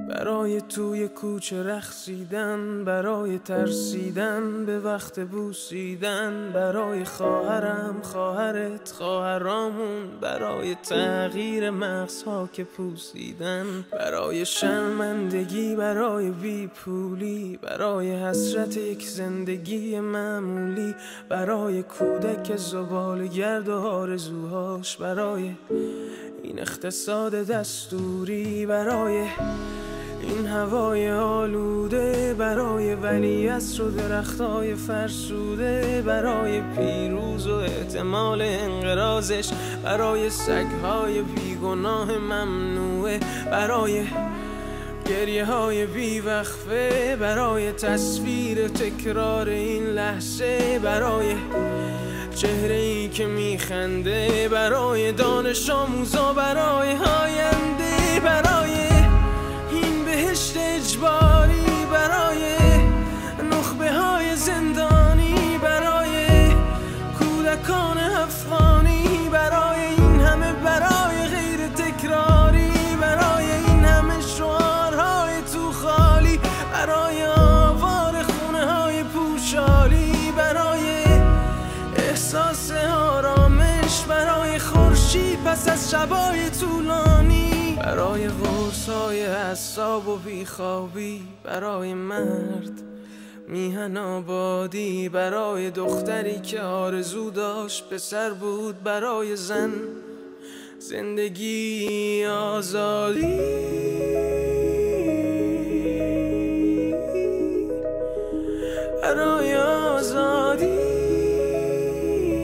برای توی کوچه رقصیدن، برای ترسیدن به وقت بوسیدن، برای خواهرم، خواهرت، خواهرامون، برای تغییر مغزها که پوسیدن، برای شرمندگی، برای بیپولی، برای حسرت یک زندگی معمولی، برای کودک زباله‌گرد و آرزوهاش، برای این اقتصاد دستوری، برای این هوای آلوده، برای ولیعصر و درختای فرسوده، برای پیروز و احتمال انقراضش، برای سگهای بیگناه ممنوعه، برای گریه های بیوقفه، برای تصویر تکرار این لحظه، برای چهره ای که میخنده، برای دانش آموزا، برای آینده، برای این بهشت اجباری، برای نخبه های زندانی، برای کودکان افغانی، برای این همه برای غیر تکراری، برای این همه شعارهای تو خالی، برای آوار خونه های پوشالی، برای احساس آرامش، برای خورشید پس از شبای طولانی، برای قرصای اعصاب و بیخوابی، برای مرد میهن آبادی، برای دختری که آرزو داشت پسر بود، برای زن زندگی آزادی، برای آزادی،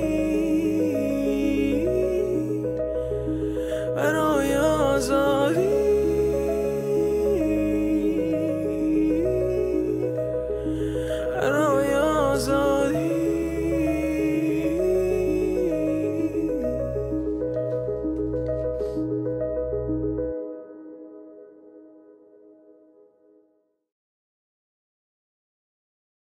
برای آزادی.